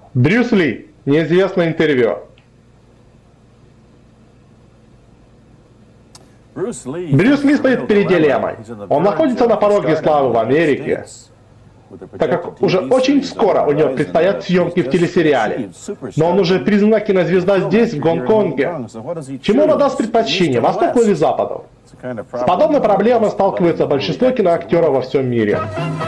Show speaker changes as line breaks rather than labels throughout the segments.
Брюс Ли. Неизвестное интервью. Брюс Ли стоит перед дилеммой. Он находится на пороге славы в Америке, так как уже очень скоро у него предстоят съемки в телесериале. Но он уже признана кинозвезда здесь, в Гонконге. Чему он отдаст предпочтение, Востоку или Западу? С подобной проблемой сталкивается большинство киноактеров во всем мире.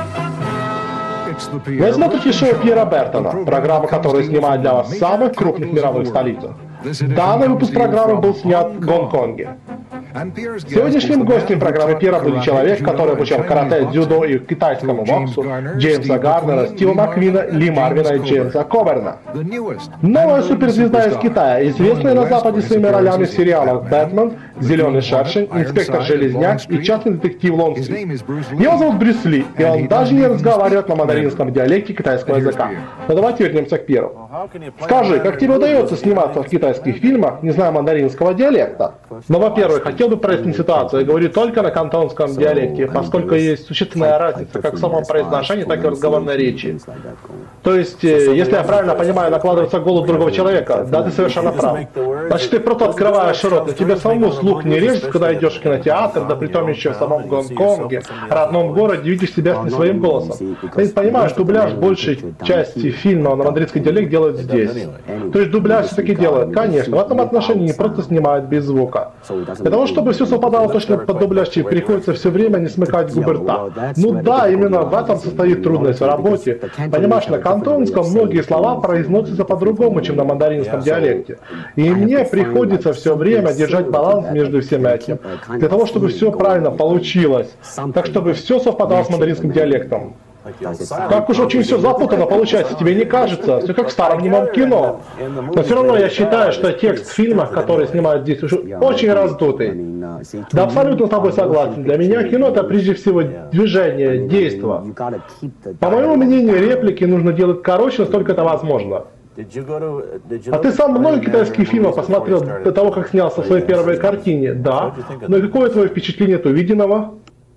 Возьму таки шоу Пьера Бертона, программа, которая снимает для вас в самых крупных мировых столицах. Данный выпуск программы был снят в Гонконге. Сегодняшним гостем программы Пьера был человек, который обучал карате, дзюдо и китайскому боксу Джеймса Гарнера, Стива Макквина, Ли Марвина и Джеймса Коберна. Новая суперзвезда из Китая, известная на Западе своими ролями в сериалах «Бэтмен», «Зеленый шершень», «Инспектор Железняк» и «Частный детектив Лонгстрит». Его зовут Брюс Ли, и он даже не разговаривает на мандаринском диалекте китайского языка. Но давайте вернемся к Пьеру. Скажи, как тебе удается сниматься в китайских фильмах, не зная мандаринского диалекта? Но, во-первых, хотел бы прояснить ситуацию. Я говорю только на кантонском диалекте, поскольку есть существенная разница как в самом произношении, так и в разговорной речи. То есть, если я правильно понимаю, накладывается голос другого человека, да, ты совершенно прав. Значит, ты просто открываешь рот, и тебе самому слух не режет, когда идешь в кинотеатр, да притом еще в самом Гонконге, родном городе, видишь себя с не своим голосом. Ты понимаешь, дубляж большей части фильма на мандаринский диалект делают здесь. То есть дубляж все-таки делают, конечно, в этом отношении не просто снимают без звука. Для того, чтобы все совпадало точно под дубляж, приходится все время не смыкать губы рта. Ну да, именно в этом состоит трудность в работе. Понимаешь, на кантонском многие слова произносятся по-другому, чем на мандаринском диалекте. И мне приходится все время держать баланс между всем этим, для того, чтобы все правильно получилось, так чтобы все совпадало с мандаринским диалектом. Так уж очень все запутано получается, тебе не кажется? Все как в старом немом кино. Но все равно я считаю, что текст в фильмах, которые снимают здесь, уже очень раздутый. Да, абсолютно с тобой согласен. Для меня кино это прежде всего движение, действо. По моему мнению, реплики нужно делать короче, насколько это возможно. А ты сам много китайских фильмов посмотрел до того, как снялся в своей первой картине? Да. Но какое твое впечатление от увиденного?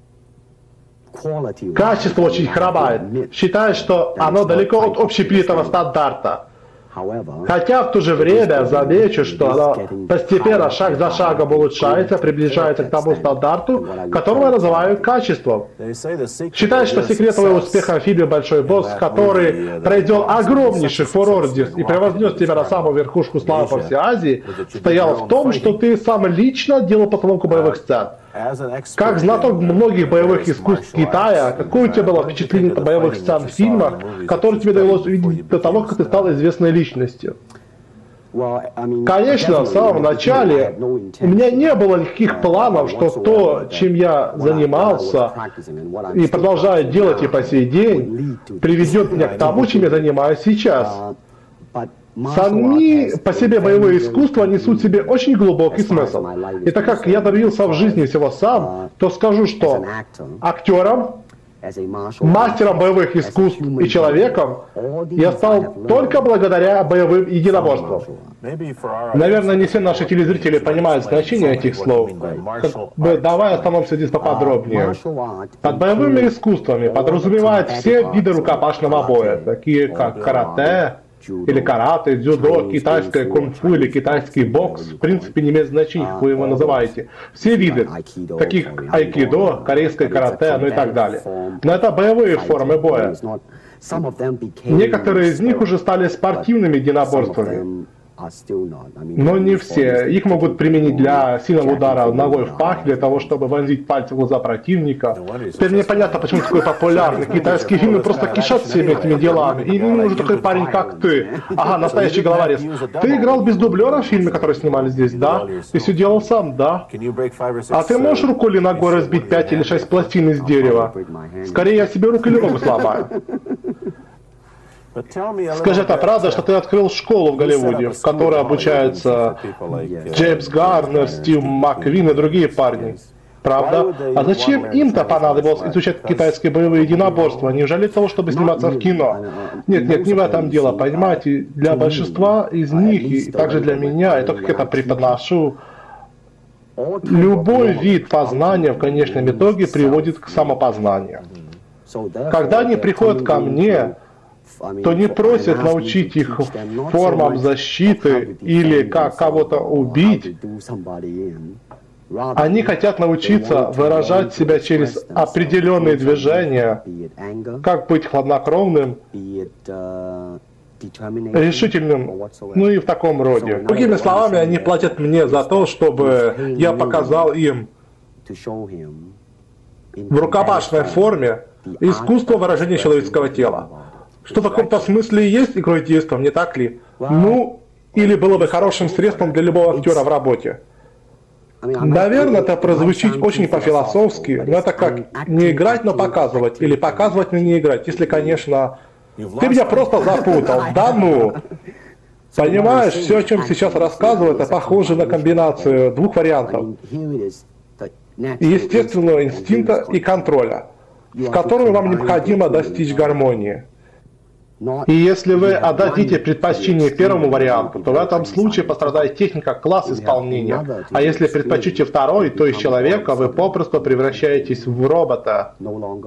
Качество очень хромает. Считаю, что оно далеко от общепринятого стандарта. Хотя в то же время замечу, что оно постепенно, шаг за шагом улучшается, приближается к тому стандарту, которого я называю качеством. Считаю, что секрет твоего успеха в фильме «Большой босс», который произвел огромнейший фурор здесь и превознес тебя на самую верхушку славы по всей Азии, стоял в том, что ты сам лично делал постановку боевых сцен. Как знаток многих боевых искусств Китая, какое у тебя было впечатление от боевых сцен в фильмах, которые тебе довелось увидеть до того, как ты стал известной личностью? Конечно, в самом начале у меня не было никаких планов, что то, чем я занимался и продолжаю делать и по сей день, приведет меня к тому, чем я занимаюсь сейчас. Сами по себе боевые искусства несут в себе очень глубокий смысл. И так как я добился в жизни всего сам, то скажу, что актером, мастером боевых искусств и человеком я стал только благодаря боевым единоборствам. Наверное, не все наши телезрители понимают значение этих слов. Давай остановимся здесь поподробнее. Под боевыми искусствами подразумевают все виды рукопашного боя, такие как карате, или карате, дзюдо, китайское кунг-фу или китайский бокс, в принципе, не имеет значения, как вы его называете. Все виды, таких как айкидо, корейское карате, ну и так далее. Но это боевые формы боя. Некоторые из них уже стали спортивными единоборствами. Но не все. Их могут применить для сильного удара ногой в пах, для того, чтобы вонзить пальцы в глаза противника. Теперь мне понятно, почему ты такой популярный. Китайские фильмы просто кишат всеми этими делами. И не нужен такой парень, как ты. Ага, настоящий головорез. Ты играл без дублера в фильме, который снимали здесь, да? Ты все делал сам, да? А ты можешь рукой или ногой разбить 5 или 6 пластин из дерева? Скорее я себе руку или ногу сломаю. Скажи, это правда, что ты открыл школу в Голливуде, в которой обучаются Джеймс Гарнер, Стив Макквин и другие парни? Правда? А зачем им-то понадобилось изучать китайские боевые единоборства? Неужели для того, чтобы сниматься в кино? Нет, не в этом дело, понимаете? Для большинства из них, и также для меня, и то, как это преподношу, любой вид познания в конечном итоге приводит к самопознанию. Когда они приходят ко мне, то не просят научить их формам защиты или как кого-то убить. Они хотят научиться выражать себя через определенные движения, как быть хладнокровным, решительным, ну и в таком роде. Другими словами, они платят мне за то, чтобы я показал им в рукопашной форме искусство выражения человеческого тела. Что в каком-то смысле и есть игрой действия, не так ли? Ну, или было бы хорошим средством для любого актера в работе. Наверное, это прозвучит очень по-философски, но это как не играть, но показывать, или показывать, но не играть, если, конечно... Ты меня просто запутал, да ну! Понимаешь, все, о чем сейчас рассказываю, это похоже на комбинацию двух вариантов. Естественного инстинкта и контроля, с которым вам необходимо достичь гармонии. И если вы отдадите предпочтение первому варианту, то в этом случае пострадает техника, класс исполнения. А если предпочтете второй, то из человека вы попросту превращаетесь в робота.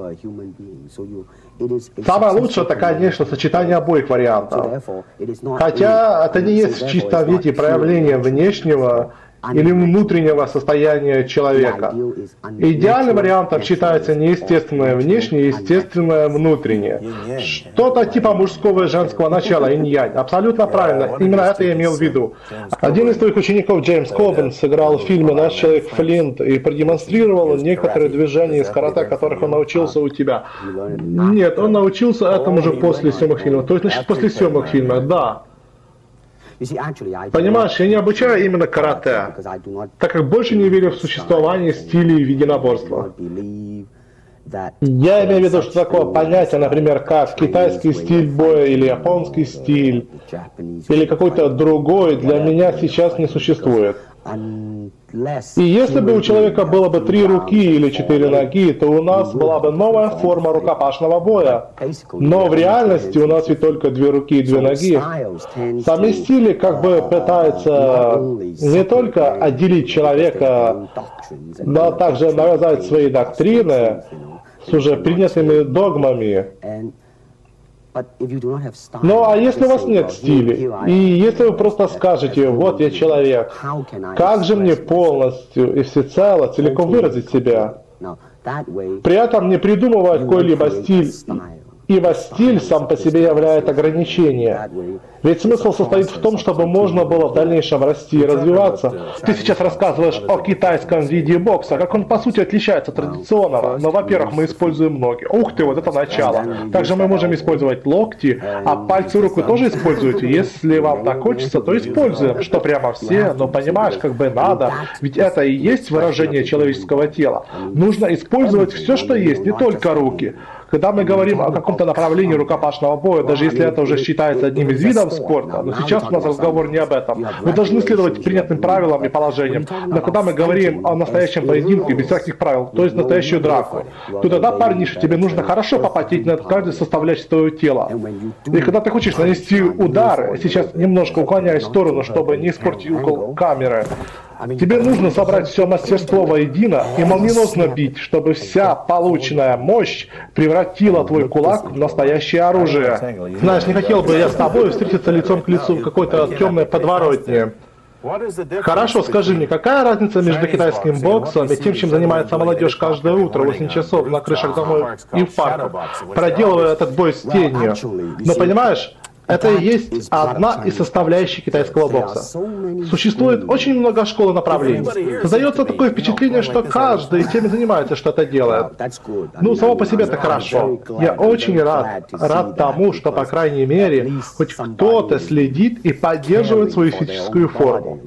Самое лучшее это, конечно, сочетание обоих вариантов. Хотя это не есть в чистом виде проявление внешнего или внутреннего состояния человека. Идеальным вариантом считается неестественное внешнее и естественное внутреннее. Что-то типа мужского и женского начала, инь-янь. Абсолютно правильно, именно это я имел в виду. Один из твоих учеников, Джеймс Кобен, сыграл в фильме «Наш человек Флинт» и продемонстрировал некоторые движения из карате, которых он научился у тебя. Нет, он научился этому же после съемок фильма. То есть, значит, после съемок фильма, да. Понимаешь, я не обучаю именно карате, так как больше не верю в существование стилей единоборства. Я имею в виду, что такое понятие, например, как китайский стиль боя или японский стиль, или какой-то другой, для меня сейчас не существует. И если бы у человека было бы 3 руки или 4 ноги, то у нас была бы новая форма рукопашного боя. Но в реальности у нас ведь только 2 руки и 2 ноги. Сами стили как бы пытаются не только отделить человека, но также навязать свои доктрины с уже принятыми догмами. Ну а если у вас нет стиля, и если вы просто скажете, вот я человек, как же мне полностью и всецело целиком выразить себя, при этом не придумывая какой-либо стиль, ибо стиль сам по себе является ограничением. Ведь смысл состоит в том, чтобы можно было в дальнейшем расти и развиваться. Ты сейчас рассказываешь о китайском виде бокса, как он по сути отличается от традиционного. Но, во-первых, мы используем ноги. Ух ты, вот это начало. Также мы можем использовать локти, а пальцы рук вы тоже используете. Если вам так хочется, то используем, что прямо все, но понимаешь, как бы надо. Ведь это и есть выражение человеческого тела. Нужно использовать все, что есть, не только руки. Когда мы говорим о каком-то направлении рукопашного боя, даже если это уже считается одним из видов спорта, но сейчас у нас разговор не об этом. Мы должны следовать принятым правилам и положениям. Но когда мы говорим о настоящем поединке, без всяких правил, то есть настоящую драку, то тогда, парниша, тебе нужно хорошо попотеть над каждой составляющей твоего тела. И когда ты хочешь нанести удар, сейчас немножко уклоняясь в сторону, чтобы не испортить угол камеры, тебе нужно собрать все мастерство воедино и молниеносно бить, чтобы вся полученная мощь превратила твой кулак в настоящее оружие. Знаешь, не хотел бы я с тобой встретиться лицом к лицу в какой-то темной подворотне. Хорошо, скажи мне, какая разница между китайским боксом и тем, чем занимается молодежь каждое утро, 8 часов на крышах домов и в парках, проделывая этот бой с тенью? Но понимаешь, это и есть одна из составляющих китайского бокса. Существует очень много школ и направлений. Создается такое впечатление, что каждый тем занимается, что-то делает. Ну, само по себе это хорошо. Я очень рад тому, что, по крайней мере, хоть кто-то следит и поддерживает свою физическую форму.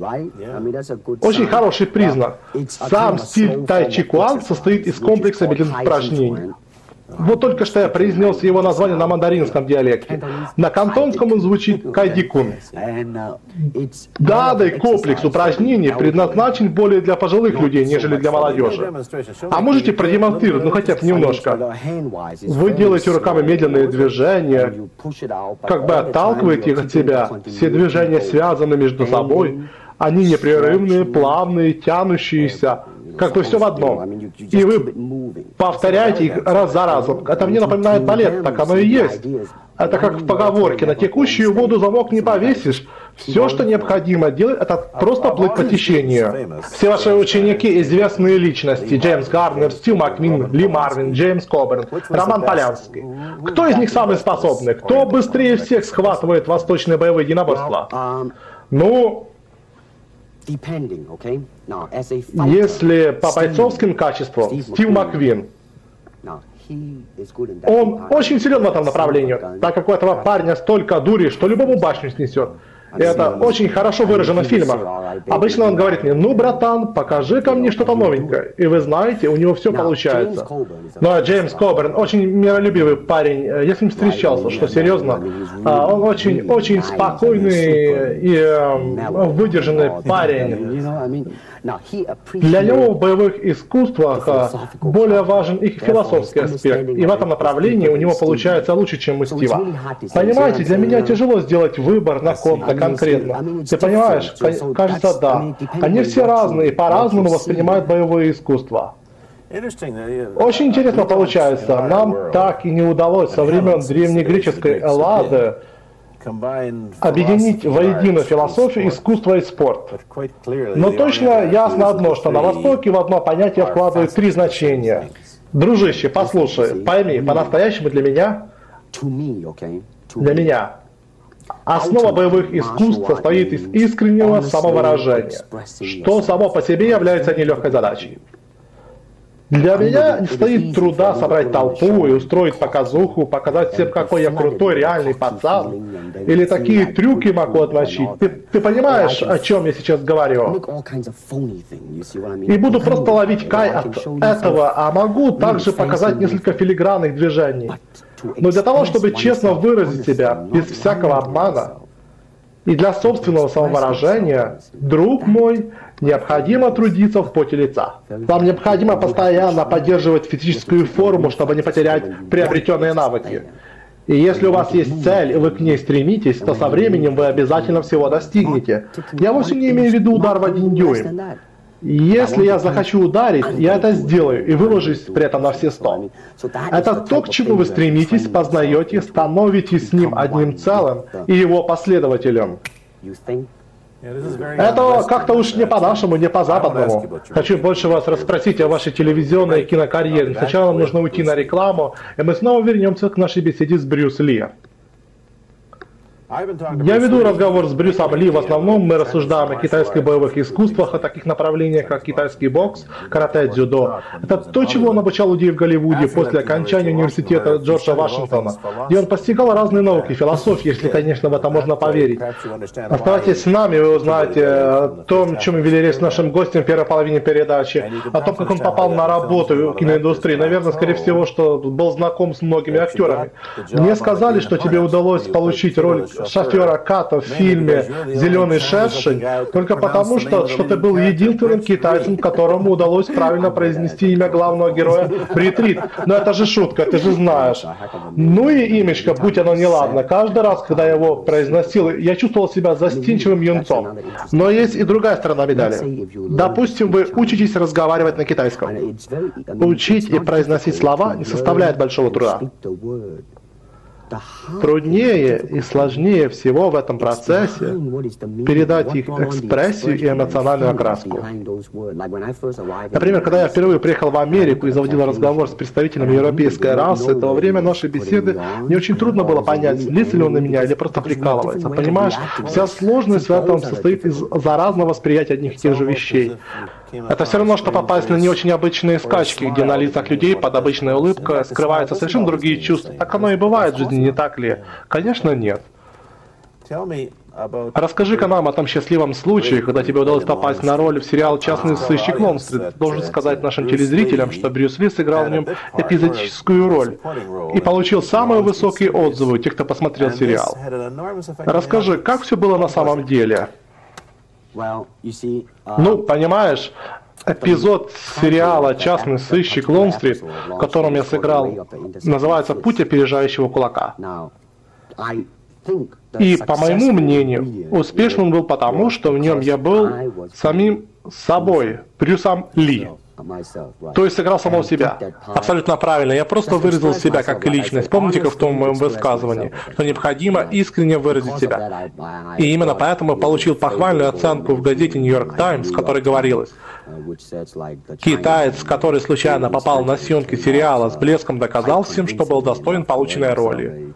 Очень хороший признак. Сам стиль тай-чи-куан состоит из комплекса медленных упражнений. Вот только что я произнес его название на мандаринском диалекте. На кантонском он звучит кайдикун. Данный комплекс упражнений предназначен более для пожилых людей, нежели для молодежи. А можете продемонстрировать, ну хотя бы немножко? Вы делаете руками медленные движения, как бы отталкиваете их от себя. Все движения связаны между собой. Они непрерывные, плавные, тянущиеся. Как бы все в одном. И вы повторяете их раз за разом. Это мне напоминает балет, так оно и есть. Это как в поговорке: на текущую воду замок не повесишь. Все, что необходимо делать, это просто плыть по течению. Все ваши ученики — известные личности: Джеймс Гарнер, Стив Макквин, Ли Марвин, Джеймс Коберн, Роман Полянский. Кто из них самый способный? Кто быстрее всех схватывает восточные боевые единоборства? Ну, если по бойцовским качествам, Стив Макквин. Он очень силен в этом направлении, так как у этого парня столько дури, что любому башню снесет. И это очень хорошо выражено в фильмах. Обычно он говорит мне: ну, братан, покажи-ка мне что-то новенькое. И вы знаете, у него все получается. Но Джеймс Коберн очень миролюбивый парень. Я с ним встречался, что серьезно. Он очень спокойный и выдержанный парень. Для него в боевых искусствах более важен их философский аспект. И в этом направлении у него получается лучше, чем у Стива. Понимаете, для меня тяжело сделать выбор на ком-то конкретно. Ты понимаешь? Кажется, да. Они все разные и по-разному воспринимают боевые искусства. Очень интересно получается. Нам так и не удалось со времен древнегреческой Эллады объединить воедино философию, искусство и спорт. Но точно ясно одно, что на Востоке в одно понятие вкладывают три значения. Дружище, послушай, пойми, по-настоящему для меня основа боевых искусств состоит из искреннего самовыражения, что само по себе является нелегкой задачей. Для меня не стоит труда собрать толпу и устроить показуху, показать всем, какой я крутой, реальный пацан, или такие трюки могу отмочить. Ты понимаешь, о чем я сейчас говорю? И буду просто ловить кайф от этого, а могу также показать несколько филигранных движений. Но для того, чтобы честно выразить себя, без всякого обмана, и для собственного самовыражения, друг мой, необходимо трудиться в поте лица. Вам необходимо постоянно поддерживать физическую форму, чтобы не потерять приобретенные навыки. И если у вас есть цель, и вы к ней стремитесь, то со временем вы обязательно всего достигнете. Я вовсе не имею в виду удар в 1 дюйм. Если я захочу ударить, я это сделаю и выложусь при этом на все 100. Это то, к чему вы стремитесь, познаете, становитесь с ним одним целым и его последователем. Это как-то уж не по-нашему, не по-западному. Хочу больше вас расспросить о вашей телевизионной и кинокарьере. Сначала нам нужно уйти на рекламу, и мы снова вернемся к нашей беседе с Брюс Ли. Я веду разговор с Брюсом Ли. В основном мы рассуждаем о китайских боевых искусствах, о таких направлениях, как китайский бокс, карате, дзюдо. Это то, чего он обучал людей в Голливуде после окончания университета Джорджа Вашингтона, где он постигал разные науки, философию, если, конечно, в это можно поверить. Оставайтесь с нами, вы узнаете о том, чем мы вели речь с нашим гостем в первой половине передачи, о том, как он попал на работу в киноиндустрии. Наверное, скорее всего, что был знаком с многими актерами. Мне сказали, что тебе удалось получить роль шофера Като в фильме «Зеленый шершень» только потому, что ты был единственным китайцем, которому удалось правильно произнести имя главного героя Брит Рид. Но это же шутка, ты же знаешь. Ну и имечко, будь оно неладно. Каждый раз, когда я его произносил, я чувствовал себя застенчивым юнцом. Но есть и другая сторона медали. Допустим, вы учитесь разговаривать на китайском. Учить и произносить слова не составляет большого труда. Труднее и сложнее всего в этом процессе передать их экспрессию и эмоциональную окраску. Например, когда я впервые приехал в Америку и заводил разговор с представителями европейской расы, то во время нашей беседы мне очень трудно было понять, злится ли он на меня или просто прикалывается. Понимаешь, вся сложность в этом состоит из-за разного восприятия одних и тех же вещей. Это все равно, что попасть на не очень обычные скачки, где на лицах людей под обычной улыбкой скрываются совершенно другие чувства. Так оно и бывает в жизни, не так ли? Конечно, нет. Расскажи-ка нам о том счастливом случае, когда тебе удалось попасть на роль в сериал «Частный сыщик Лонгстрит». Должен сказать нашим телезрителям, что Брюс Ли сыграл в нем эпизодическую роль и получил самые высокие отзывы у тех, кто посмотрел сериал. Расскажи, как все было на самом деле? Ну, понимаешь, эпизод сериала «Частный сыщик Лонгстрит», в котором я сыграл, называется «Путь опережающего кулака». И, по моему мнению, успешным был потому, что в нем я был самим собой, Брюсом Ли. То есть сыграл самого себя. Абсолютно правильно. Я просто выразил себя как личность. Помните-ка в том моем высказывании, что необходимо искренне выразить себя. И именно поэтому я получил похвальную оценку в газете New York Times, в которой говорилось: китаец, который случайно попал на съемки сериала, с блеском доказал всем, что был достоин полученной роли.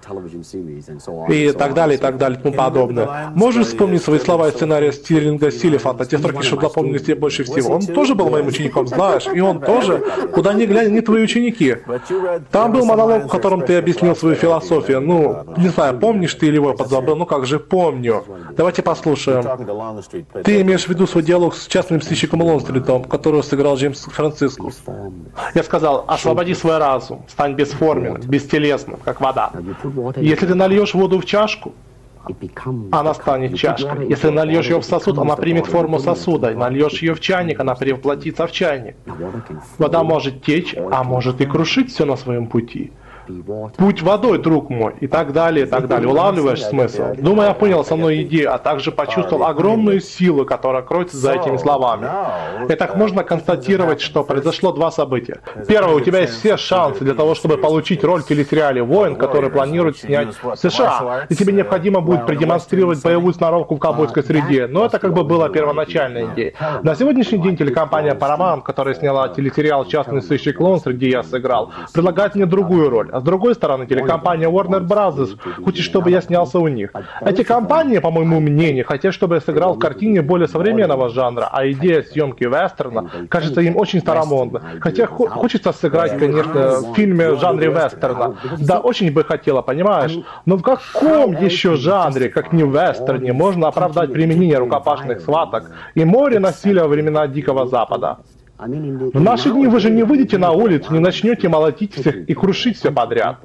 И так далее, и так далее, и тому подобное. Можешь вспомнить свои слова из сценария Стирлинга Силифанта, те строки, что запомнили себе больше всего? Он тоже был моим учеником, знаешь, и он тоже, куда ни глянь, не твои ученики. Там был монолог, в котором ты объяснил свою философию. Ну, не знаю, помнишь ты или его подзабыл? Ну как же, помню. Давайте послушаем. Ты имеешь в виду свой диалог с частным сыщиком Лонстритом, которого сыграл Джеймс Францискус. Я сказал: освободи свой разум, стань бесформенным, бестелесным, как вода. Если ты нальешь воду в чашку, она станет чашкой. Если нальешь ее в сосуд, она примет форму сосуда. Нальешь ее в чайник, она превратится в чайник. Вода может течь, а может и крушить все на своем пути. Путь водой, друг мой, и так далее, и так далее. Улавливаешь смысл? Думаю, я понял основную идею, а также почувствовал огромную силу, которая кроется за этими словами. Итак, можно констатировать, что произошло два события. Первое, у тебя есть все шансы для того, чтобы получить роль в телесериале «Воин», который планирует снять в США. И тебе необходимо будет продемонстрировать боевую сноровку в ковбойской среде. Но это как бы была первоначальная идея. На сегодняшний день телекомпания Paramount, которая сняла телесериал «Частный сыщик Лонстрит», где я сыграл, предлагает мне другую роль. А с другой стороны, телекомпания Warner Bros. Хочет, чтобы я снялся у них. Эти компании, по моему мнению, хотят, чтобы я сыграл в картине более современного жанра, а идея съемки вестерна кажется им очень старомодной. Хотя хочется сыграть, конечно, в фильме в жанре вестерна. Да, очень бы хотела, понимаешь? Но в каком еще жанре, как не в вестерне, можно оправдать применение рукопашных схваток и море насилия во времена Дикого Запада? В наши дни вы же не выйдете на улицу, не начнете молотить всех и крушить все подряд.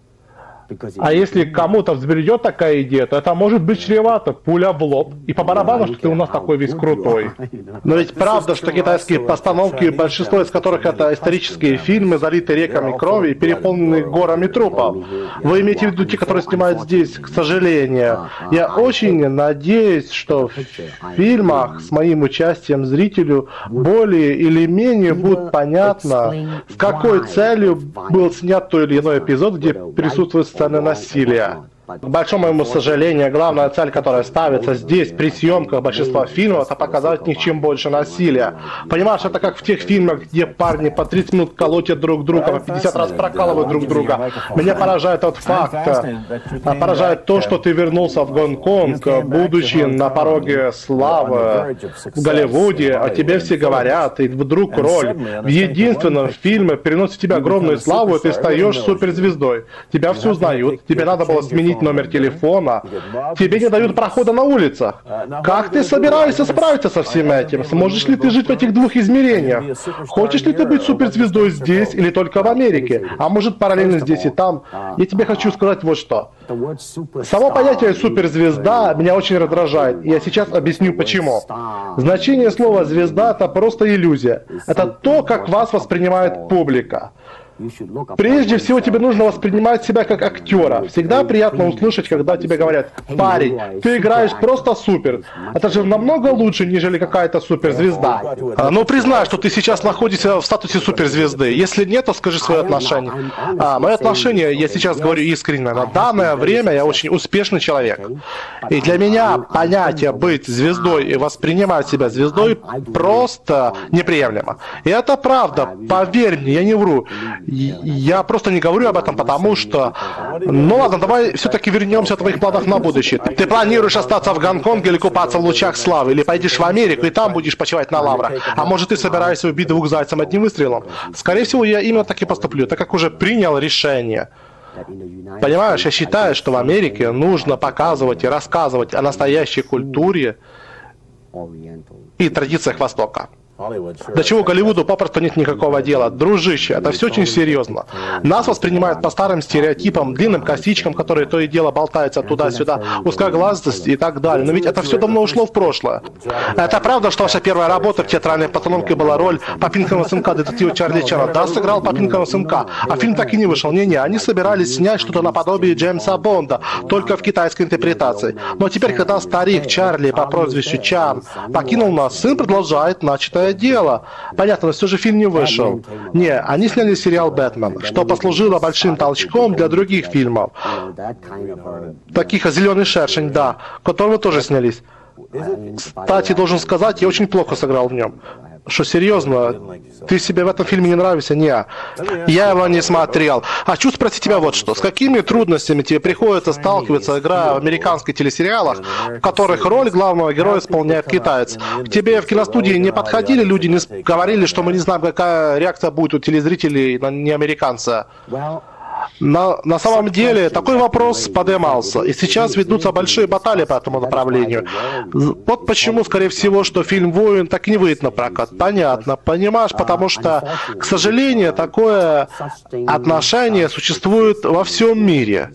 А если кому-то взбредет такая идея, то это может быть чревато, пуля в лоб. И по барабану, что ты у нас такой весь крутой. Но ведь правда, что китайские постановки, большинство из которых это исторические фильмы, залитые реками крови и переполненные горами трупов. Вы имеете в виду те, которые снимают здесь, к сожалению. Я очень надеюсь, что в фильмах с моим участием зрителю более или менее будет понятно, с какой целью был снят той или иной эпизод, где присутствует сцены насилия. К большому моему сожалению, главная цель, которая ставится здесь при съемках большинства фильмов, это показать в них чем больше насилия. Понимаешь, это как в тех фильмах, где парни по 30 минут колотят друг друга, по 50 раз прокалывают друг друга. Меня поражает тот факт, поражает то, что ты вернулся в Гонконг, будучи на пороге славы в Голливуде, о тебе все говорят, и вдруг роль в единственном фильме приносит тебе огромную славу, и ты стаешь суперзвездой. Тебя все узнают, тебе надо было сменить номер телефона, тебе не дают прохода на улицах. Как ты собираешься справиться со всем этим? Сможешь ли ты жить в этих двух измерениях? Хочешь ли ты быть суперзвездой здесь или только в Америке? А может параллельно здесь и там? Я тебе хочу сказать вот что. Само понятие суперзвезда меня очень раздражает, и я сейчас объясню почему. Значение слова звезда — это просто иллюзия. Это то, как вас воспринимает публика. Прежде всего, тебе нужно воспринимать себя как актера. Всегда приятно услышать, когда тебе говорят: парень, ты играешь просто супер. Это же намного лучше, нежели какая-то суперзвезда. Ну, признай, что ты сейчас находишься в статусе суперзвезды. Если нет, то скажи свое отношение. Мое отношение, я сейчас говорю искренне. На данное время я очень успешный человек. И для меня понятие быть звездой и воспринимать себя звездой просто неприемлемо. И это правда, поверь мне, я не вру. Я просто не говорю об этом, потому что... Ну ладно, давай все-таки вернемся о твоих планах на будущее. Ты планируешь остаться в Гонконге или купаться в лучах славы, или поедешь в Америку и там будешь почивать на лаврах? А может, ты собираешься убить двух зайцев одним выстрелом? Скорее всего, я именно так и поступлю, так как уже принял решение. Понимаешь, я считаю, что в Америке нужно показывать и рассказывать о настоящей культуре и традициях Востока. До чего Голливуду попросту нет никакого дела. Дружище, это все очень серьезно. Нас воспринимают по старым стереотипам, длинным косичкам, которые то и дело болтаются туда-сюда, узкоглазость и так далее. Но ведь это все давно ушло в прошлое. Это правда, что ваша первая работа в театральной постановке была роль Папинкиного сынка, детектива Чарли Чана? Да, сыграл Папинкиного сынка. А фильм так и не вышел. Не-не, они собирались снять что-то наподобие Джеймса Бонда, только в китайской интерпретации. Но теперь, когда старик Чарли по прозвищу Чан покинул нас, сын продолжает начатое другое дело. Понятно, но все же фильм не вышел. Не, они сняли сериал «Бэтмен», что послужило большим толчком для других фильмов. Таких как «Зеленый шершень», да, которые тоже снялись. Кстати, должен сказать, я очень плохо сыграл в нем. Что, серьезно? Ты себе в этом фильме не нравишься? Не. Я его не смотрел. Хочу спросить тебя вот что. С какими трудностями тебе приходится сталкиваться, играя в американских телесериалах, в которых роль главного героя исполняет китаец? К тебе в киностудии не подходили люди, не говорили, что мы не знаем, какая реакция будет у телезрителей на неамериканца? На самом деле, такой вопрос поднимался, и сейчас ведутся большие баталии по этому направлению. Вот почему, скорее всего, что фильм «Воин» так и не выйдет на прокат. Понятно, понимаешь, потому что, к сожалению, такое отношение существует во всем мире.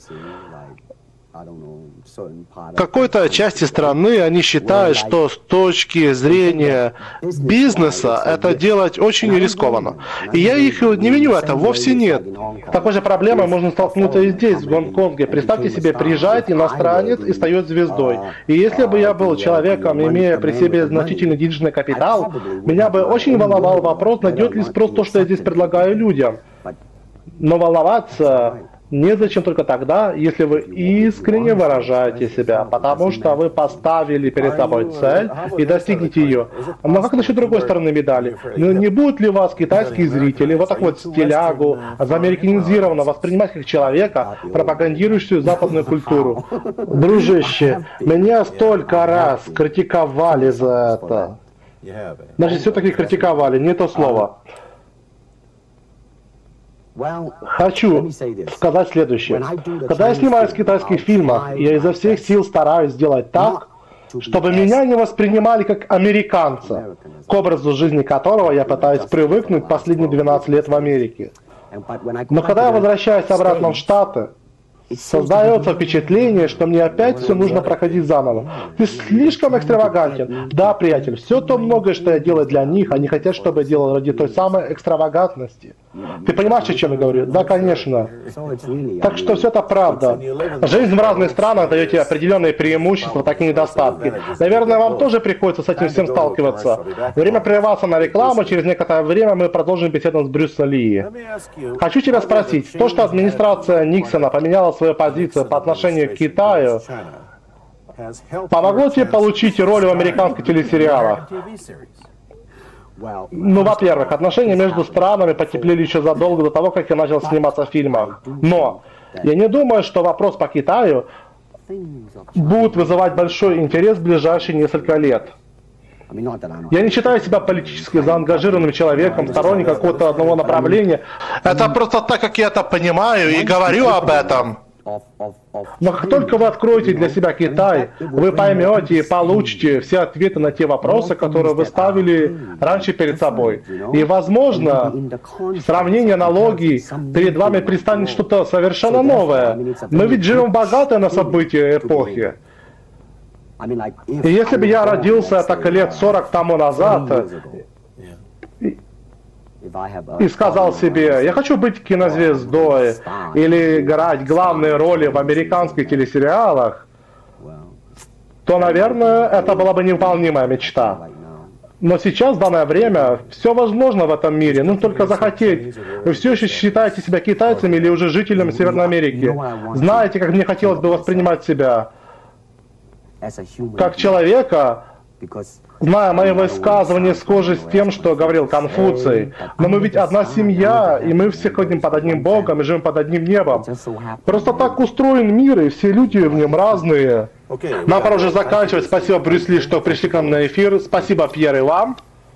В какой-то части страны они считают, что с точки зрения бизнеса это делать очень рискованно. И я их не виню, это вовсе нет. Такой же проблемой можно столкнуться и здесь, в Гонконге. Представьте себе, приезжает иностранец и стает звездой. И если бы я был человеком, имея при себе значительный денежный капитал, меня бы очень волновал вопрос, найдет ли спрос то, что я здесь предлагаю людям. Но волноваться незачем только тогда, если вы искренне выражаете себя, потому что вы поставили перед собой цель и достигнете ее. Но как насчет другой стороны медали? Ну, не будут ли вас китайские зрители вот так вот стилягу, заамериканизированно воспринимать как человека, пропагандирующую западную культуру? Дружище, меня столько раз критиковали за это. Значит, все-таки критиковали, не то слово. Хочу сказать следующее. Когда я снимаюсь в китайских фильмах, я изо всех сил стараюсь сделать так, чтобы меня не воспринимали как американца, к образу жизни которого я пытаюсь привыкнуть последние 12 лет в Америке. Но когда я возвращаюсь обратно в Штаты, создается впечатление, что мне опять все нужно проходить заново. Ты слишком экстравагантен. Да, приятель, все то многое, что я делаю для них, они хотят, чтобы я делал ради той самой экстравагантности. Ты понимаешь, о чем я говорю? Да, конечно. Так что все это правда. Жизнь в разных странах дает тебе определенные преимущества, так и недостатки. Наверное, вам тоже приходится с этим всем сталкиваться. Время прерваться на рекламу, через некоторое время мы продолжим беседу с Брюсом Ли. Хочу тебя спросить, то, что администрация Никсона поменяла свою позицию по отношению к Китаю, помогло тебе получить роль в американских телесериалах? Ну, во-первых, отношения между странами потеплели еще задолго до того, как я начал сниматься в фильмах. Но я не думаю, что вопрос по Китаю будет вызывать большой интерес в ближайшие несколько лет. Я не считаю себя политически заангажированным человеком, сторонником какого-то одного направления. Это просто так, как я это понимаю и говорю об этом. Но как только вы откроете для себя Китай, вы поймете и получите все ответы на те вопросы, которые вы ставили раньше перед собой. И, возможно, сравнение аналогий перед вами предстанет что-то совершенно новое. Мы ведь живем богато на события эпохи. И если бы я родился так лет 40 тому назад и сказал себе, я хочу быть кинозвездой или играть главные роли в американских телесериалах, то, наверное, это была бы невыполнимая мечта. Но сейчас, в данное время, все возможно в этом мире, нужно только захотеть. Вы все еще считаете себя китайцами или уже жителями Северной Америки. Знаете, как мне хотелось бы воспринимать себя как человека, зная мои высказывания схожи с тем, что говорил Конфуций. Но мы ведь одна семья, и мы все ходим под одним Богом и живем под одним небом. Просто так устроен мир, и все люди в нем разные. Нам пора уже заканчивать. Спасибо, Брюс Ли, что пришли к нам на эфир. Спасибо, Пьер, и вам.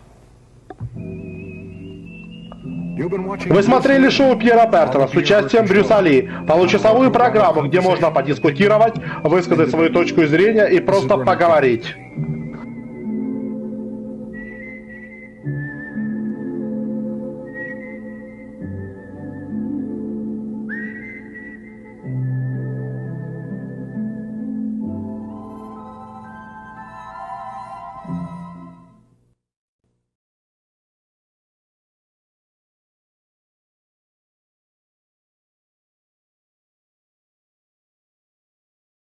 Вы смотрели шоу Пьера Бертона с участием Брюса Ли, получасовую программу, где можно подискутировать, высказать свою точку зрения и просто поговорить.